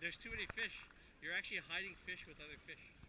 There's too many fish. You're actually hiding fish with other fish.